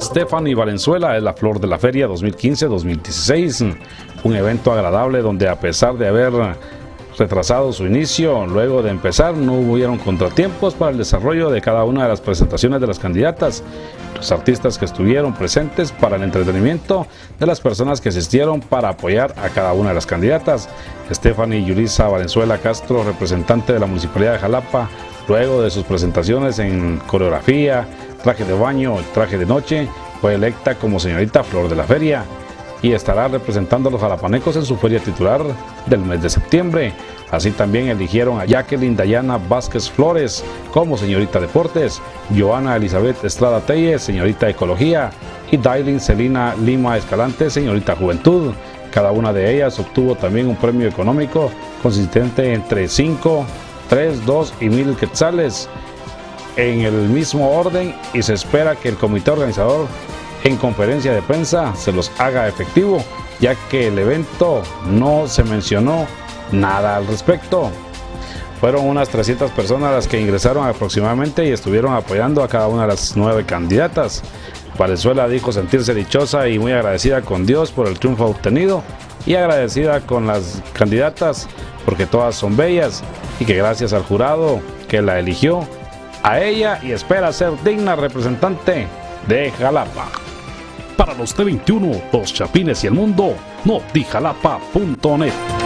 Stephanie Valenzuela es la flor de la feria 2015-2016, un evento agradable donde, a pesar de haber retrasado su inicio, luego de empezar no hubieron contratiempos para el desarrollo de cada una de las presentaciones de las candidatas, los artistas que estuvieron presentes para el entretenimiento de las personas que asistieron para apoyar a cada una de las candidatas. Stephanie Yulisa Valenzuela Castro, representante de la Municipalidad de Jalapa, luego de sus presentaciones en coreografía, traje de baño y traje de noche, fue electa como señorita Flor de la Feria y estará representando a los jalapanecos en su feria titular del mes de septiembre. Así también eligieron a Jacqueline Dayana Vázquez Flores como señorita Deportes, Joana Elizabeth Estrada Telles, señorita Ecología, y Dailin Celina Lima Escalante, señorita Juventud. Cada una de ellas obtuvo también un premio económico consistente entre 5, 3, 2 y 1,000 quetzales en el mismo orden, y se espera que el comité organizador en conferencia de prensa se los haga efectivo, ya que el evento no se mencionó nada al respecto. Fueron unas 300 personas las que ingresaron aproximadamente y estuvieron apoyando a cada una de las 9 candidatas. Valenzuela dijo sentirse dichosa y muy agradecida con Dios por el triunfo obtenido, y agradecida con las candidatas porque todas son bellas, y que gracias al jurado que la eligió a ella, y espera ser digna representante de Jalapa. Para los T21, Los Chapines y el Mundo, notijalapa.net.